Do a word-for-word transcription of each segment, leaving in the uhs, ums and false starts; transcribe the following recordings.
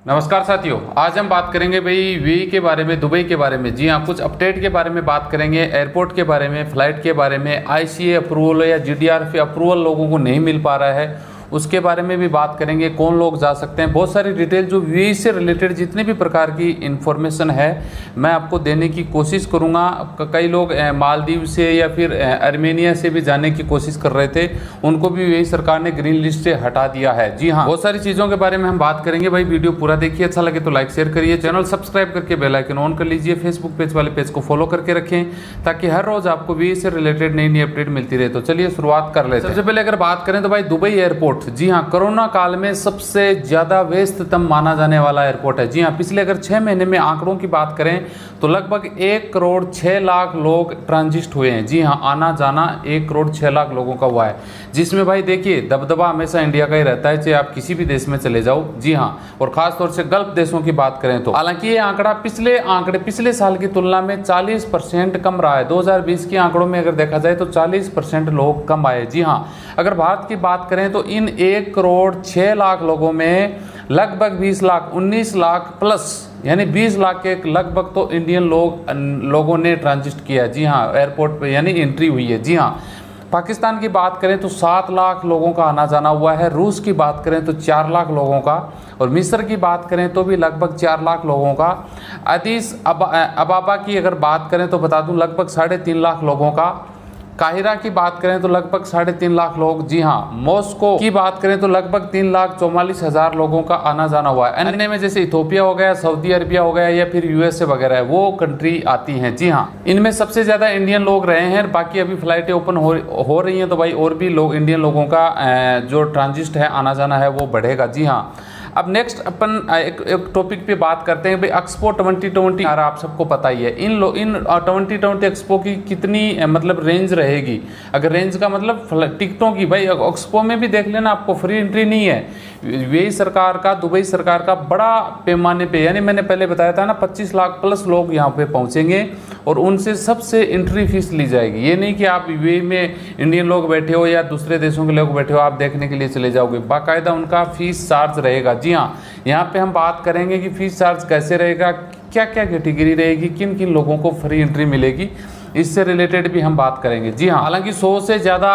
नमस्कार साथियों, आज हम बात करेंगे भाई यूएई के बारे में, दुबई के बारे में। जी हाँ, कुछ अपडेट के बारे में बात करेंगे, एयरपोर्ट के बारे में, फ्लाइट के बारे में, आईसीए अप्रूवल या जीडीआर अप्रूवल लोगों को नहीं मिल पा रहा है उसके बारे में भी बात करेंगे। कौन लोग जा सकते हैं, बहुत सारी डिटेल जो यूएई से रिलेटेड जितने भी प्रकार की इन्फॉर्मेशन है मैं आपको देने की कोशिश करूंगा। कई लोग मालदीव से या फिर आर्मेनिया से भी जाने की कोशिश कर रहे थे, उनको भी यूएई सरकार ने ग्रीन लिस्ट से हटा दिया है। जी हाँ, बहुत सारी चीज़ों के बारे में हम बात करेंगे भाई। वीडियो पूरा देखिए, अच्छा लगे तो लाइक शेयर करिए, चैनल सब्सक्राइब करके बेल आइकन ऑन कर लीजिए, फेसबुक पेज वाले पेज को फॉलो करके रखें ताकि हर रोज आपको यूएई से रिलेटेड नई नई अपडेट मिलती रहे। तो चलिए शुरुआत कर लेते हैं। सबसे पहले अगर बात करें तो भाई दुबई एयरपोर्ट, जी हाँ, कोरोना काल में सबसे ज्यादा व्यस्ततम माना जाने वाला एयरपोर्ट है। जी हाँ, पिछले अगर छह महीने में आंकड़ों की बात करें तो लगभग एक करोड़ छह लाख लोग ट्रांजिट हुए हैं। जी हाँ, आना जाना एक करोड़ छह लाख लोगों का हुआ है, जिसमें भाई देखिए दबदबा हमेशा इंडिया का ही रहता है, चाहे आप किसी भी देश में चले जाओ। जी हाँ, और खासतौर से गल्फ देशों की बात करें तो हालांकि ये आंकड़ा पिछले आंकड़े पिछले साल की तुलना में चालीस परसेंट कम रहा है। दो हज़ार बीस के आंकड़ों में अगर देखा जाए तो चालीस परसेंट लोग कम आए। जी हाँ, अगर भारत की बात करें तो इन एक करोड़ छह लाख लोगों में लगभग बीस लाख उन्नीस लाख प्लस यानी बीस लाख के लगभग तो इंडियन लोग लोगों ने ट्रांजिट किया। जी हाँ, एयरपोर्ट पे यानी एंट्री हुई है। जी हाँ, पाकिस्तान की बात करें तो सात लाख लोगों का आना जाना हुआ है, रूस की बात करें तो चार लाख लोगों का, और मिस्र की बात करें तो भी लगभग चार लाख लोगों का। अदीस अबा, अबाबा की अगर बात करें तो बता दूं लगभग साढ़े तीन लाख लोगों का। काहिरा की बात करें तो लगभग साढ़े तीन लाख लोग। जी हाँ, मॉस्को की बात करें तो लगभग तीन लाख चौवालीस हजार लोगों का आना जाना हुआ है। अन्य में जैसे इथोपिया हो गया, सऊदी अरबिया हो गया या फिर यूएसए वगैरह है, वो कंट्री आती हैं। जी हाँ, इनमें सबसे ज्यादा इंडियन लोग रहे हैं, बाकी अभी फ्लाइटें ओपन हो, हो रही हैं तो भाई और भी लोग इंडियन लोगों का जो ट्रांजिट है, आना जाना है, वो बढ़ेगा। जी हाँ, अब नेक्स्ट अपन एक, एक टॉपिक पे बात करते हैं भाई एक्सपो ट्वेंटी ट्वेंटी। यार आप सबको पता ही है इन लो इन ट्वेंटी ट्वेंटी एक्सपो की कितनी मतलब रेंज रहेगी। अगर रेंज का मतलब टिकटों की, भाई एक्सपो में भी देख लेना आपको फ्री एंट्री नहीं है। यूएई सरकार का, दुबई सरकार का बड़ा पैमाने पे, यानी मैंने पहले बताया था ना पच्चीस लाख प्लस लोग यहाँ पे पहुँचेंगे और उनसे सबसे एंट्री फीस ली जाएगी। ये नहीं कि आप यूएई में इंडियन लोग बैठे हो या दूसरे देशों के लोग बैठे हो, आप देखने के लिए चले जाओगे, बाकायदा उनका फीस चार्ज रहेगा। जी हाँ, यहाँ पे हम बात करेंगे कि फीस चार्ज कैसे रहेगा, क्या क्या कैटेगरी रहेगी, किन किन लोगों को फ्री एंट्री मिलेगी, इससे रिलेटेड भी हम बात करेंगे। जी हाँ, हालांकि सौ से ज़्यादा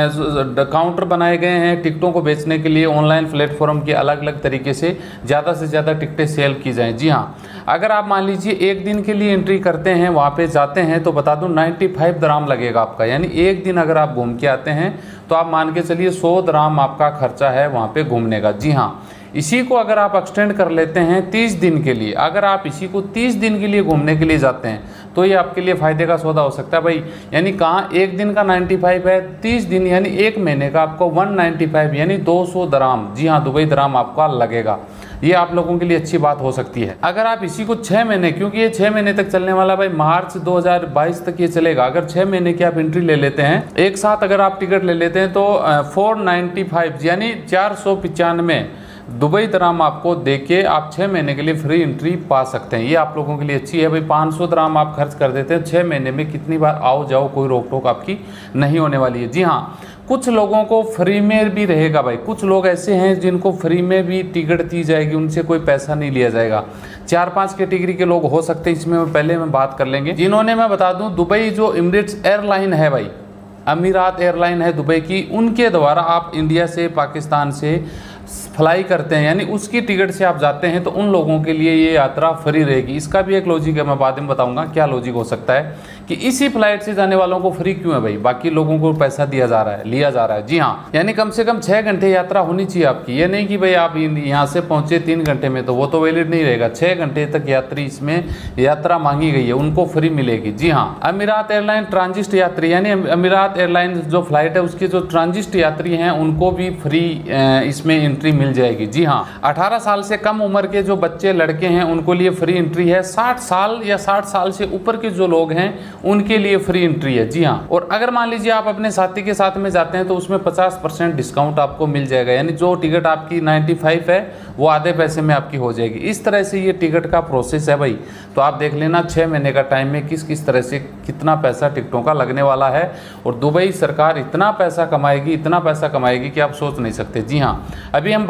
काउंटर बनाए गए हैं टिकटों को बेचने के लिए, ऑनलाइन प्लेटफॉर्म के अलग अलग तरीके से ज़्यादा से ज़्यादा टिकटें सेल की जाएं। जी हाँ, अगर आप मान लीजिए एक दिन के लिए एंट्री करते हैं, वहाँ पे जाते हैं तो बता दूं नाइन्टी फाइव दराम लगेगा आपका, यानी एक दिन अगर आप घूम के आते हैं तो आप मान के चलिए सौ दराम आपका खर्चा है वहाँ पे घूमने का। जी हाँ, इसी को अगर आप एक्सटेंड कर लेते हैं तीस दिन के लिए, अगर आप इसी को तीस दिन के लिए घूमने के लिए जाते हैं तो ये आपके लिए फ़ायदे का सौदा हो सकता है भाई। यानी कहाँ एक दिन का पचानवे है, तीस दिन यानी एक महीने का आपको एक सौ पचानवे यानी दो सौ दराम, जी हाँ, दुबई दराम आपका लगेगा। ये आप लोगों के लिए अच्छी बात हो सकती है। अगर आप इसी को छः महीने, क्योंकि ये छः महीने तक चलने वाला भाई, मार्च दो हज़ार बाईस तक ये चलेगा। अगर छः महीने की आप एंट्री ले लेते हैं, एक साथ अगर आप टिकट ले लेते हैं तो फोर नाइन्टी फाइव यानी चार सौ पचानवे दुबई दराम आपको देके आप छः महीने के लिए फ्री एंट्री पा सकते हैं। ये आप लोगों के लिए अच्छी है भाई। पाँच सौ दराम आप खर्च कर देते हैं, छः महीने में कितनी बार आओ जाओ, कोई रोक टोक आपकी नहीं होने वाली है। जी हाँ, कुछ लोगों को फ्री में भी रहेगा भाई। कुछ लोग ऐसे हैं जिनको फ्री में भी टिकट दी जाएगी, उनसे कोई पैसा नहीं लिया जाएगा। चार पांच कैटेगरी के लोग हो सकते हैं, इसमें पहले में बात कर लेंगे। जिन्होंने, मैं बता दूं, दुबई जो एमिरेट्स एयरलाइन है भाई, अमीरात एयरलाइन है दुबई की, उनके द्वारा आप इंडिया से, पाकिस्तान से फ्लाई करते हैं, यानी उसकी टिकट से आप जाते हैं तो उन लोगों के लिए ये यात्रा फ्री रहेगी। इसका भी एक लॉजिक है, मैं बाद में बताऊंगा क्या लॉजिक हो सकता है कि इसी फ्लाइट से जाने वालों को फ्री क्यों है भाई, बाकी लोगों को पैसा दिया जा रहा है, लिया जा रहा है। जी हाँ, यानी कम से कम छः घंटे यात्रा होनी चाहिए आपकी। ये नहीं कि भाई आप यहाँ से पहुँचे तीन घंटे में, तो वो तो वैलिड नहीं रहेगा। छः घंटे तक यात्री इसमें यात्रा मांगी गई है, उनको फ्री मिलेगी। जी हाँ, अमीरात एयरलाइन ट्रांजिट यात्री, यानी अमीरात एयरलाइन जो फ्लाइट है उसके जो ट्रांजिट यात्री हैं उनको भी फ्री इसमें एंट्री मिल जाएगी। जी हाँ, अठारह साल से कम उम्र के जो बच्चे लड़के हैं उनको लिए फ्री एंट्री है। साठ साल या साठ साल से ऊपर के जो लोग हैं उनके लिए फ्री एंट्री है। जी हाँ, और अगर मान लीजिए आप अपने साथी के साथ में जाते हैं तो उसमें पचास परसेंट डिस्काउंट आपको मिल जाएगा, यानी जो टिकट आपकी पचानवे है वो आधे पैसे में आपकी हो जाएगी। इस तरह से ये टिकट का प्रोसेस है भाई। तो आप देख लेना छः महीने का टाइम में किस किस तरह से कितना पैसा टिकटों का लगने वाला है, और दुबई सरकार इतना पैसा कमाएगी, इतना पैसा कमाएगी कि आप सोच नहीं सकते। जी हाँ, अभी हम बात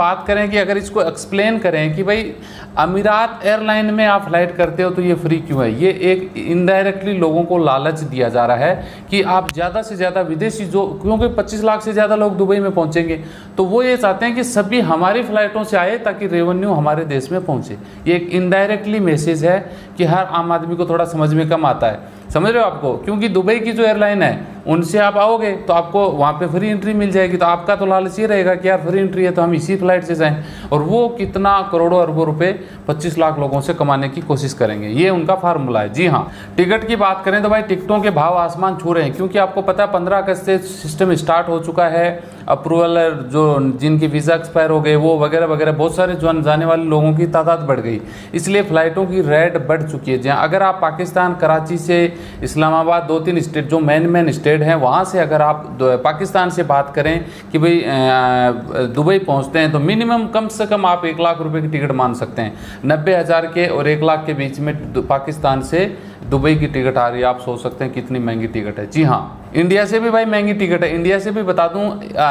बात करें कि अगर इसको एक्सप्लेन करें कि भाई अमीरात एयरलाइन में आप फ्लाइट करते हो तो ये फ्री क्यों है, ये एक इनडायरेक्टली लोगों को लालच दिया जा रहा है कि आप ज़्यादा से ज़्यादा विदेशी, जो क्योंकि पच्चीस लाख से ज़्यादा लोग दुबई में पहुंचेंगे, तो वो ये चाहते हैं कि सभी हमारी फ्लाइटों से आए ताकि रेवेन्यू हमारे देश में पहुंचे। ये एक इनडायरेक्टली मैसेज है कि हर आम आदमी को थोड़ा समझ में कम आता है, समझ रहे हो आपको, क्योंकि दुबई की जो एयरलाइन है उनसे आप आओगे तो आपको वहाँ पे फ्री एंट्री मिल जाएगी, तो आपका तो लालच ये रहेगा कि यार फ्री एंट्री है तो हम इसी फ्लाइट से जाएं, और वो कितना करोड़ों अरबों रुपए पच्चीस लाख लोगों से कमाने की कोशिश करेंगे। ये उनका फार्मूला है। जी हाँ, टिकट की बात करें तो भाई टिकटों के भाव आसमान छू रहे हैं, क्योंकि आपको पता है पंद्रह अगस्त से सिस्टम स्टार्ट हो चुका है। अप्रूवल जो जिनके वीज़ा एक्सपायर हो गए वो वगैरह वगैरह, बहुत सारे जो जाने वाले लोगों की तादाद बढ़ गई, इसलिए फ़्लाइटों की रेट बढ़ चुकी है। जहाँ अगर आप पाकिस्तान कराची से इस्लामाबाद, दो तीन स्टेट जो मेन मेन स्टेट हैं, वहाँ से अगर आप पाकिस्तान से बात करें कि भाई दुबई पहुँचते हैं तो मिनिमम कम से कम आप एक लाख रुपए की टिकट मान सकते हैं। नब्बे हज़ार के और एक लाख के बीच में पाकिस्तान से दुबई की टिकट आ रही है। आप सोच सकते हैं कितनी महंगी टिकट है। जी हाँ, इंडिया से भी भाई महंगी टिकट है। इंडिया से भी बता दूं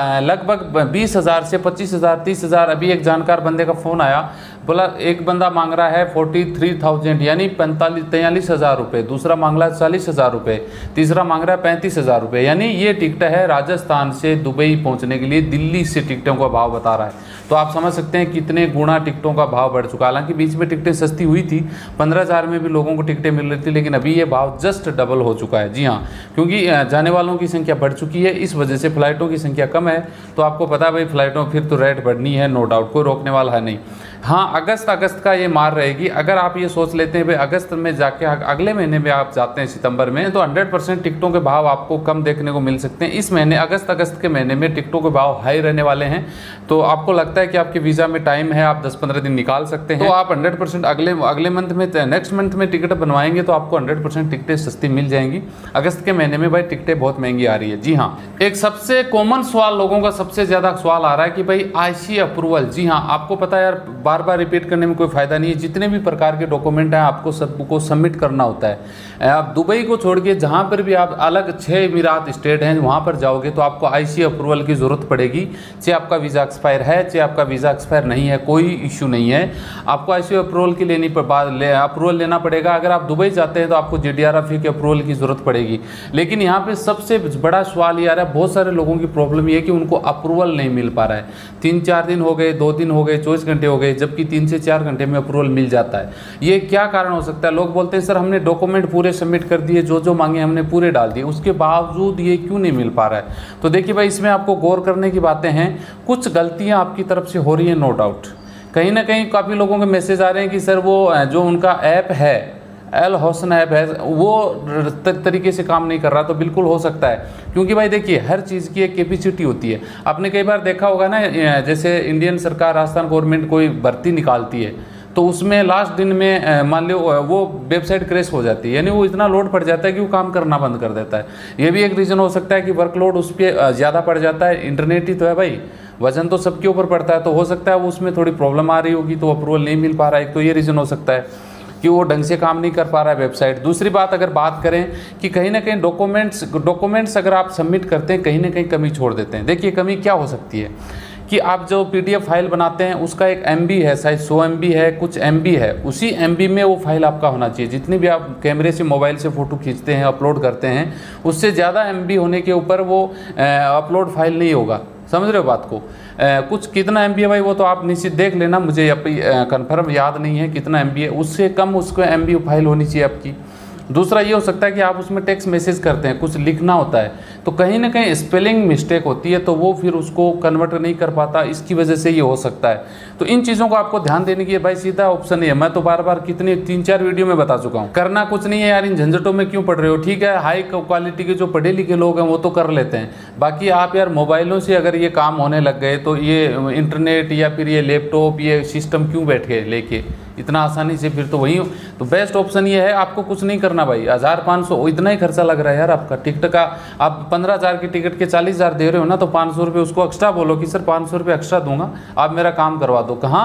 लगभग बीस हज़ार से पच्चीस हज़ार तीस हज़ार। अभी एक जानकार बंदे का फ़ोन आया, बोला एक बंदा मांग रहा है फोर्टी थ्री थाउजेंड यानी पैंतालीस तैंतालीस हज़ार रुपये, दूसरा मांग रहा है चालीस हज़ार रुपये, तीसरा मांग रहा है पैंतीस हज़ार रुपये। यानी ये टिकट है राजस्थान से दुबई पहुंचने के लिए, दिल्ली से टिकटों का भाव बता रहा है। तो आप समझ सकते हैं कितने गुना टिकटों का भाव बढ़ चुका है। हालांकि बीच में टिकटें सस्ती हुई थी, पंद्रह हज़ार में भी लोगों को टिकटें मिल रही थी, लेकिन अभी ये भाव जस्ट डबल हो चुका है। जी हाँ, क्योंकि जाने वालों की संख्या बढ़ चुकी है, इस वजह से फ़्लाइटों की संख्या कम है। तो आपको पता है भाई फ़्लाइटों फिर तो रेट बढ़नी है, नो डाउट, कोई रोकने वाला है नहीं। हाँ, अगस्त अगस्त का ये मार रहेगी। अगर आप ये सोच लेते हैं भाई अगस्त में जाके अगले महीने में आप जाते हैं सितंबर में, तो हंड्रेड परसेंट टिकटों के भाव आपको कम देखने को मिल सकते हैं। इस महीने अगस्त अगस्त के महीने में टिकटों के भाव हाई रहने वाले हैं। तो आपको लगता है कि आपके वीज़ा में टाइम है, आप दस पंद्रह दिन निकाल सकते हैं, तो आप हंड्रेड परसेंट अगले अगले मंथ में नेक्स्ट मंथ में टिकट बनवाएंगे तो आपको हंड्रेड परसेंट टिकटें सस्ती मिल जाएंगी। अगस्त के महीने में भाई टिकटें बहुत महंगी आ रही है। जी हाँ, एक सबसे कॉमन सवाल लोगों का सबसे ज़्यादा सवाल आ रहा है कि भाई आईसी अप्रूवल। जी हाँ, आपको पता है यार, बार बार रिपीट करने में कोई फायदा नहीं है। जितने भी प्रकार के डॉक्यूमेंट हैं आपको सबको सबमिट करना होता है। आप दुबई को छोड़ के जहाँ पर भी आप अलग छः अमीरात स्टेट हैं वहाँ पर जाओगे तो आपको आईसी अप्रूवल की ज़रूरत पड़ेगी। चाहे आपका वीज़ा एक्सपायर है, चाहे आपका वीज़ा एक्सपायर नहीं है, कोई इशू नहीं है, आपको आईसी अप्रूवल की लेनी ले, अप्रूवल लेना पड़ेगा। अगर आप दुबई जाते हैं तो आपको जीडीआरएफ की अप्रूवल की ज़रूरत पड़ेगी। लेकिन यहाँ पर सबसे बड़ा सवाल ये आ रहा है, बहुत सारे लोगों की प्रॉब्लम ये है कि उनको अप्रूवल नहीं मिल पा रहा है। तीन चार दिन हो गए, दो दिन हो गए, चौबीस घंटे हो गए, जबकि तीन से चार घंटे में अप्रूवल मिल जाता है। ये क्या कारण हो सकता है? लोग बोलते हैं सर हमने डॉक्यूमेंट पूरे सबमिट कर दिए, जो जो मांगे हमने पूरे डाल दिए, उसके बावजूद ये क्यों नहीं मिल पा रहा है? तो देखिए भाई, इसमें आपको गौर करने की बातें हैं। कुछ गलतियां आपकी तरफ से हो रही हैं, नो डाउट। कहीं ना कहीं काफ़ी लोगों के मैसेज आ रहे हैं कि सर वो जो उनका ऐप है, एल होसन ऐप है, वो तरीके से काम नहीं कर रहा। तो बिल्कुल हो सकता है, क्योंकि भाई देखिए हर चीज़ की एक कैपेसिटी होती है। आपने कई बार देखा होगा ना, जैसे इंडियन सरकार, राजस्थान गवर्नमेंट कोई भर्ती निकालती है तो उसमें लास्ट दिन में मान लो वो वेबसाइट क्रैश हो जाती है, यानी वो इतना लोड पड़ जाता है कि वो काम करना बंद कर देता है। ये भी एक रीज़न हो सकता है कि वर्कलोड उस पर ज़्यादा पड़ जाता है। इंटरनेट ही तो है भाई, वजन तो सबके ऊपर पड़ता है, तो हो सकता है वो उसमें थोड़ी प्रॉब्लम आ रही होगी तो अप्रूवल नहीं मिल पा रहा है। एक तो ये रीज़न हो सकता है कि वो ढंग से काम नहीं कर पा रहा है वेबसाइट। दूसरी बात अगर बात करें कि कहीं ना कहीं डॉक्यूमेंट्स डॉक्यूमेंट्स अगर आप सबमिट करते हैं कहीं ना कहीं कमी छोड़ देते हैं। देखिए कमी क्या हो सकती है कि आप जो पीडीएफ फाइल बनाते हैं उसका एक एमबी है, शायद सौ एमबी है, कुछ एमबी है, उसी एमबी में वो फाइल आपका होना चाहिए। जितनी भी आप कैमरे से मोबाइल से फ़ोटो खींचते हैं, अपलोड करते हैं, उससे ज़्यादा एमबी होने के ऊपर वो अपलोड फाइल नहीं होगा। समझ रहे हो बात को? आ, कुछ कितना एमबी है भाई वो तो आप निश्चित देख लेना, मुझे कंफर्म याद नहीं है कितना एमबी है, उससे कम उसको एमबी फाइल होनी चाहिए आपकी। दूसरा ये हो सकता है कि आप उसमें टेक्स्ट मैसेज करते हैं, कुछ लिखना होता है, तो कहीं ना कहीं स्पेलिंग मिस्टेक होती है, तो वो फिर उसको कन्वर्ट नहीं कर पाता, इसकी वजह से ये हो सकता है। तो इन चीज़ों को आपको ध्यान देने की भाई सीधा ऑप्शन नहीं है। मैं तो बार बार कितनी तीन चार वीडियो में बता चुका हूँ, करना कुछ नहीं है यार, इन झंझटों में क्यों पड़ रहे हो। ठीक है, हाई क्वालिटी के जो पढ़े लिखे लोग हैं वो तो कर लेते हैं, बाकी आप यार मोबाइलों से अगर ये काम होने लग गए तो ये इंटरनेट या फिर ये लैपटॉप, ये सिस्टम क्यों बैठे लेके इतना आसानी से, फिर तो वही। तो बेस्ट ऑप्शन ये है, आपको कुछ नहीं करना भाई। हज़ार पाँच सौ इतना ही खर्चा लग रहा है यार आपका टिकट का। आप पंद्रह हज़ार की टिकट के चालीस हज़ार दे रहे हो ना, तो पाँच सौ रुपये उसको एक्स्ट्रा बोलो कि सर पाँच सौ रुपये एक्स्ट्रा दूंगा, आप मेरा काम करवा दो। कहाँ?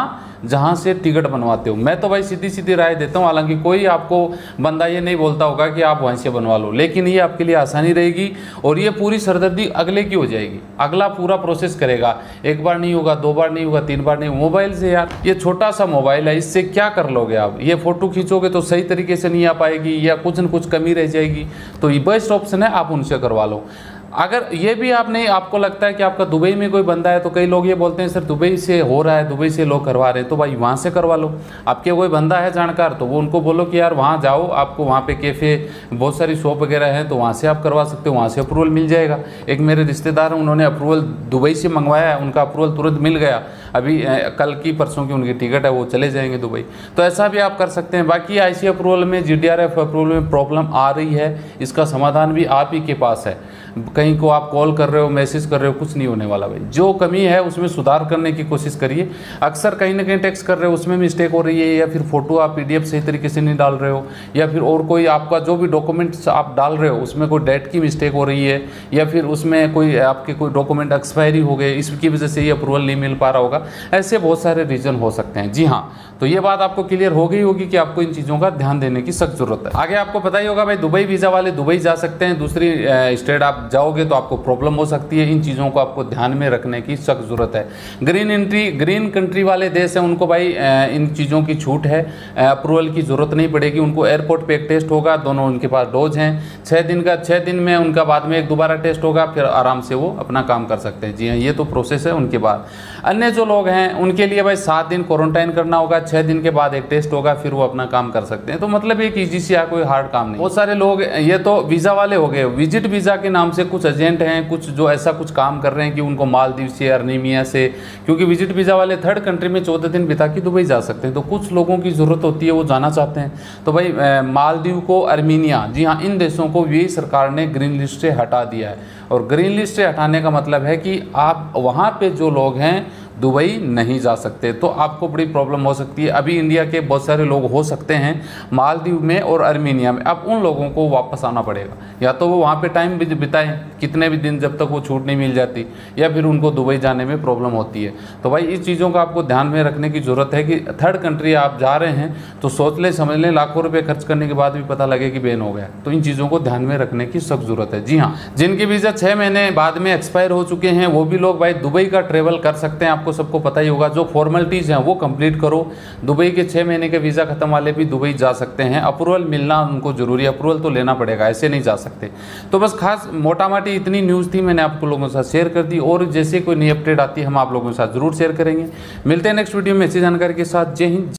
जहाँ से टिकट बनवाते हो। मैं तो भाई सीधी सीधी राय देता हूँ, हालांकि कोई आपको बंदा ये नहीं बोलता होगा कि आप वहीं से बनवा लो, लेकिन ये आपके लिए आसानी रहेगी और ये पूरी सरदर्दी अगले की हो जाएगी। अगला पूरा प्रोसेस करेगा, एक बार नहीं होगा, दो बार नहीं होगा, तीन बार नहीं। मोबाइल से यार, ये छोटा सा मोबाइल है, इससे क्या कर लोगे आप? ये फोटो खींचोगे तो सही तरीके से नहीं आ पाएगी या कुछ न कुछ कमी रह जाएगी। तो ये बेस्ट ऑप्शन है, आप उनसे करवा लो। अगर ये भी आप नहीं, आपको लगता है कि आपका दुबई में कोई बंदा है, तो कई लोग ये बोलते हैं सर दुबई से हो रहा है, दुबई से लोग करवा रहे हैं, तो भाई वहाँ से करवा लो। आपके कोई बंदा है जानकार, तो वो उनको बोलो कि यार वहाँ जाओ, आपको वहाँ पे कैफ़े बहुत सारी शॉप वगैरह हैं, तो वहाँ से आप करवा सकते हो, वहाँ से अप्रूवल मिल जाएगा। एक मेरे रिश्तेदार हैं, उन्होंने अप्रूवल दुबई से मंगवाया है, उनका अप्रूवल तुरंत मिल गया। अभी कल की परसों की उनकी टिकट है, वो चले जाएंगे दुबई। तो ऐसा भी आप कर सकते हैं। बाकी आई सी अप्रूवल में, G D R F approval में प्रॉब्लम आ रही है, इसका समाधान भी आप ही के पास है। कहीं को आप कॉल कर रहे हो, मैसेज कर रहे हो, कुछ नहीं होने वाला भाई। जो कमी है उसमें सुधार करने की कोशिश करिए। अक्सर कहीं ना कहीं टेक्स्ट कर रहे हो, उसमें मिस्टेक हो रही है, या फिर फोटो आप पीडीएफ सही तरीके से नहीं डाल रहे हो, या फिर और कोई आपका जो भी डॉक्यूमेंट्स आप डाल रहे हो उसमें कोई डेट की मिस्टेक हो रही है, या फिर उसमें कोई आपके कोई डॉक्यूमेंट एक्सपायरी हो गए, इसकी वजह से ये अप्रूवल नहीं मिल पा रहा होगा। ऐसे बहुत सारे रीज़न हो सकते हैं। जी हाँ, तो ये बात आपको क्लियर हो गई होगी कि आपको इन चीज़ों का ध्यान देने की सख्त जरूरत है। आगे आपको पता ही होगा भाई, दुबई वीज़ा वाले दुबई जा सकते हैं, दूसरी स्टेट आप जाओगे तो आपको प्रॉब्लम हो सकती है। इन चीज़ों को आपको ध्यान में रखने की सख्त जरूरत है। ग्रीन एंट्री, ग्रीन कंट्री वाले देश हैं, उनको भाई इन चीज़ों की छूट है, अप्रूवल की ज़रूरत नहीं पड़ेगी उनको। एयरपोर्ट पे एक टेस्ट होगा, दोनों उनके पास डोज हैं, छः दिन का, छः दिन में उनका बाद में एक दोबारा टेस्ट होगा, फिर आराम से वो अपना काम कर सकते हैं। जी हाँ, ये तो प्रोसेस है उनके बाद। अन्य जो लोग हैं उनके लिए भाई सात दिन क्वारंटाइन करना होगा, छः दिन के बाद एक टेस्ट होगा, फिर वो अपना काम कर सकते हैं। तो मतलब एक ईजी सी है, कोई हार्ड काम नहीं। बहुत सारे लोग, ये तो वीज़ा वाले हो गए। विजिट वीज़ा के नाम से कुछ एजेंट हैं, कुछ जो ऐसा कुछ काम कर रहे हैं कि उनको मालदीव से, अर्मीनिया से, क्योंकि विजिट वीज़ा वाले थर्ड कंट्री में चौदह दिन बिता के दुबई जा सकते हैं। तो कुछ लोगों की ज़रूरत होती है, वो जाना चाहते हैं। तो भाई मालदीव को, अर्मीनिया, जी हाँ, इन देशों को भी सरकार ने ग्रीन लिस्ट से हटा दिया है। और ग्रीन लिस्ट से हटाने का मतलब है कि आप वहाँ पे जो लोग हैं दुबई नहीं जा सकते। तो आपको बड़ी प्रॉब्लम हो सकती है। अभी इंडिया के बहुत सारे लोग हो सकते हैं मालदीव में और अर्मीनिया में, अब उन लोगों को वापस आना पड़ेगा। या तो वो वहाँ पे टाइम भी बिताएं कितने भी दिन, जब तक वो छूट नहीं मिल जाती, या फिर उनको दुबई जाने में प्रॉब्लम होती है। तो भाई इस चीज़ों का आपको ध्यान में रखने की ज़रूरत है कि थर्ड कंट्री आप जा रहे हैं तो सोच लें, समझ लें, लाखों रुपये खर्च करने के बाद भी पता लगे कि बैन हो गया। तो इन चीज़ों को ध्यान में रखने की सख्त ज़रूरत है। जी हाँ, जिनके वीज़ा छः महीने बाद में एक्सपायर हो चुके हैं वो भी लोग भाई दुबई का ट्रेवल कर सकते हैं। आपको सबको पता ही होगा, जो फॉर्मेलिटीज़ हैं वो कंप्लीट करो। दुबई के छः महीने के वीज़ा खत्म वाले भी दुबई जा सकते हैं। अप्रूवल मिलना उनको जरूरी है, अप्रूवल तो लेना पड़ेगा, ऐसे नहीं जा सकते। तो बस खास मोटा मोटी इतनी न्यूज़ थी, मैंने आपको लोगों के साथ शेयर कर दी। और जैसे कोई नई अपडेट आती है हम आप लोगों के साथ जरूर शेयर करेंगे। मिलते हैं नेक्स्ट वीडियो में इसी जानकारी के साथ। जय हिंद।